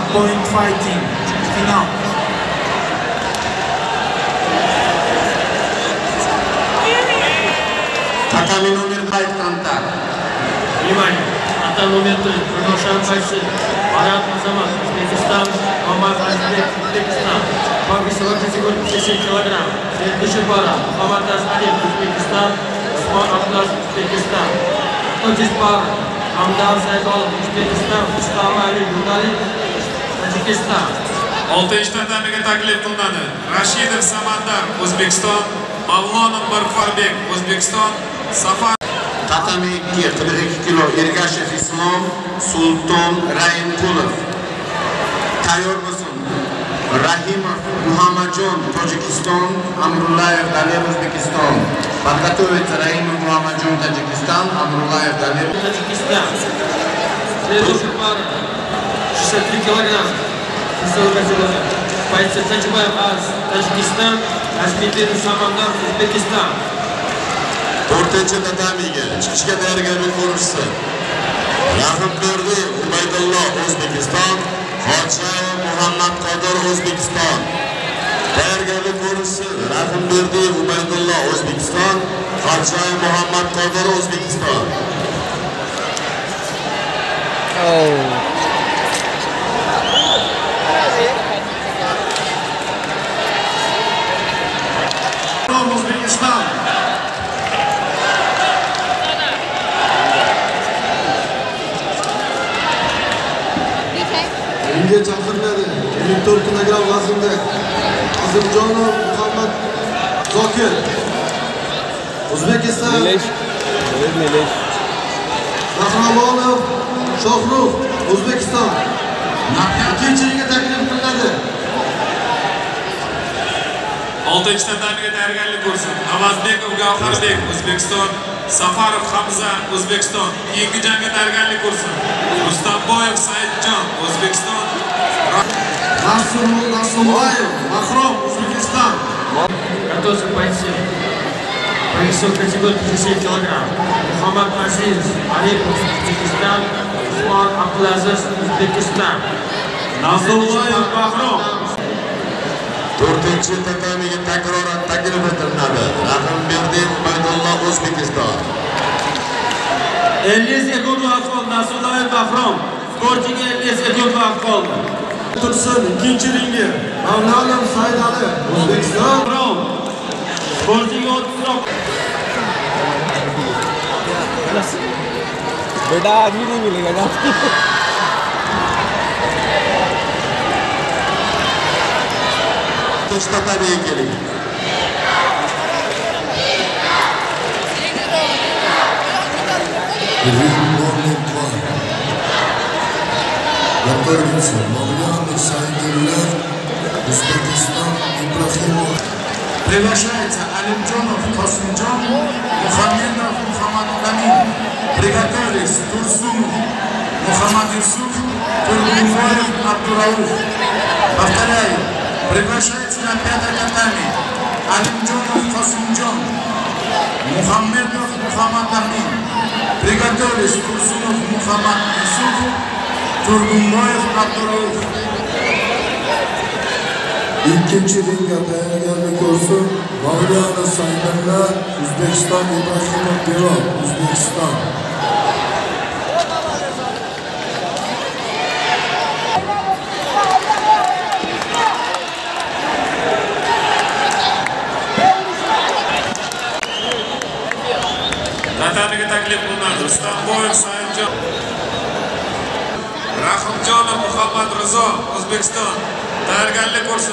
point fighting. Final. Татами номер 5 контакт. Внимание! На данный момент продолжаем бойцы. Марат Азамат, Узбекистан, Мамад Азбек, Узбекистан. По весовой категории 57 кг. Следующая пара. Мамад Азалиев, Узбекистан, Усман Абдулаз, Узбекистан. Кто здесь пара? Амдар Сайдолов, Узбекистан, Ислам Али Юдали, Таджикистан. 6 tatamiga taklif qilinadi. Rashidov Samandar, O'zbekiston, Mavlonov Barxorbek, O'zbekiston, Safar Tatami 42 kilo Ergashev Islom, Sulton Raimqulov. Tayyor bo'lsin. Rahimov Muhammadjon, Tojikiston, Amrullayev Dalil, O'zbekiston. Подготовиться Раимов Muhammadjon, Tojikiston, Amrullayev Dalil, Таджикистан. Следующая пара. 63 килограмма. Весовой категории. Бойцы Тачибаев Аз, Таджикистан, Azmiddin Samandar, O'zbekiston. 4-tatamiga chiqishga tayyorgarlik ko'rishsa. Rahimberdi Ubaydullo, O'zbekiston, Hojiyev Muhammad Qodir, O'zbekiston. Tayyorgarlik ko'rishsa. Rahimberdi Ubaydullo, O'zbekiston, Hojiyev Muhammad Qodir, O'zbekiston. O'zbekiston. Ringga chaqiriladi. 54 kg vaznda Azimjonov Muhammad Zokir. O'zbekiston. Melesh. Qahramonov Shohrux, O'zbekiston. Ikkinchi ringga taklif qilinadi. 6 tatamiga tayyorgarlik ko'rsin. Avazbekov Gavharbek, O'zbekiston, Safarov Hamza, O'zbekiston. Keyingi jangga tayyorgarlik ko'rsin. Rustamboyev Saidjon, O'zbekiston. Nasrulloyev Mahrom, O'zbekiston. Готовься бойцы. По весовой категории 57 кг. Muhammad Aziz Aripov, Узбекистан, Usmon Abdulaziz, O'zbekiston. Nasrulloyev Mahrom. 4-tatamiga takroran taklif etiladi. Rahimberdi Ubaydullo, O'zbekiston. 50 sekund vaqt qoldi. Nasrulloyev Mahrom. Sportchiga 50 sekund vaqt qoldi. Tursin ikkinchi ringga. Mavlonov Saidali, O'zbekiston. Sportchiga 30 rok. बेटा आदमी नहीं मिलेगा ना 4-tatamiga keling. Готовится Мавлянов Сайдулла, Узбекистан, Ибрахимов. Приглашается Алимджонов Косымджон, Мухаммедов Мухаммад Камин. Приготовились Турсунов Мухаммад Юсуф, Тургунбоев Абдурауф. Повторяю, приглашается на 5-й татами Алимджонов Косымджон, Мухаммедов Мухаммад Камин. Приготовились Турсунов Мухаммад Юсуф, Turgunboyev Abdurauff. İkinci ringga tayyorgarlik ko'rsin. Mavlonov Saydulla, O'zbekiston, Ibrahimov Birov, O'zbekiston. tatamiga taklif qilinadi. Rustamboyev Saidjon, Rahimjonov Muhammad Rizo, O'zbekiston. Tayyorgarlik ko'rsin.